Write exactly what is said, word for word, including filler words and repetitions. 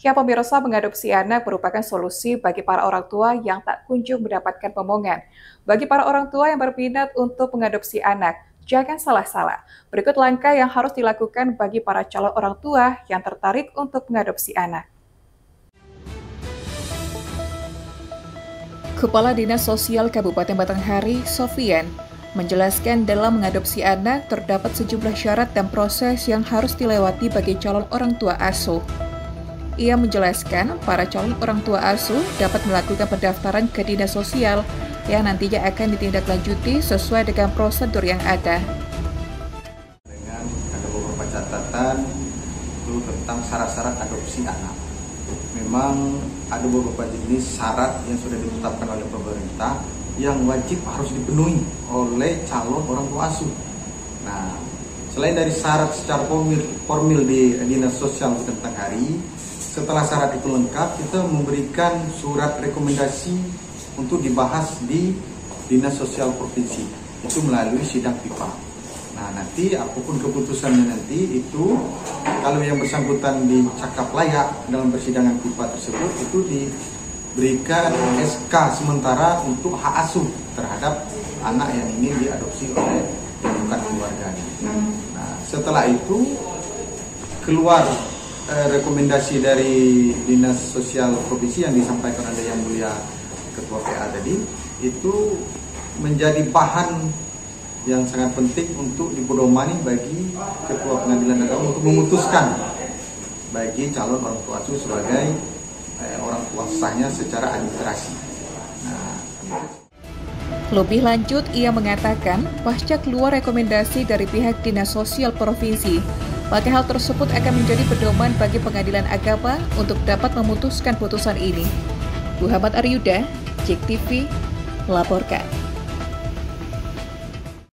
Ya pemirsa, mengadopsi anak merupakan solusi bagi para orang tua yang tak kunjung mendapatkan pemomongan. Bagi para orang tua yang berminat untuk mengadopsi anak, jangan salah-salah. Berikut langkah yang harus dilakukan bagi para calon orang tua yang tertarik untuk mengadopsi anak. Kepala Dinas Sosial Kabupaten Batanghari, Sofian, menjelaskan dalam mengadopsi anak terdapat sejumlah syarat dan proses yang harus dilewati bagi calon orang tua asuh. Ia menjelaskan para calon orang tua asuh dapat melakukan pendaftaran ke Dinas Sosial yang nantinya akan ditindaklanjuti sesuai dengan prosedur yang ada. Dengan ada beberapa catatan itu tentang syarat-syarat adopsi anak. Memang ada beberapa jenis syarat yang sudah ditetapkan oleh pemerintah yang wajib harus dipenuhi oleh calon orang tua asuh. Nah, selain dari syarat secara formil, formil di Dinas Sosial Batanghari, setelah syarat itu lengkap, kita memberikan surat rekomendasi untuk dibahas di Dinas Sosial Provinsi. Itu melalui sidang P I P A. Nah, nanti apapun keputusannya nanti itu, kalau yang bersangkutan dicakap layak dalam persidangan P I P A tersebut, itu diberikan S K sementara untuk hak asuh terhadap anak yang ingin diadopsi oleh yang bukan keluarganya. Nah, setelah itu keluar rekomendasi dari Dinas Sosial Provinsi yang disampaikan oleh Yang Mulia Ketua P A tadi, itu menjadi bahan yang sangat penting untuk dipedomani bagi Ketua Pengadilan Agama untuk memutuskan bagi calon orang tua asuh sebagai eh, orang tua sahnya secara administrasi. Nah, Lebih lanjut, ia mengatakan pasca keluar rekomendasi dari pihak Dinas Sosial Provinsi, maka hal tersebut akan menjadi pedoman bagi Pengadilan Agama untuk dapat memutuskan putusan ini. Muhammad Aryuda, J E K T V, melaporkan.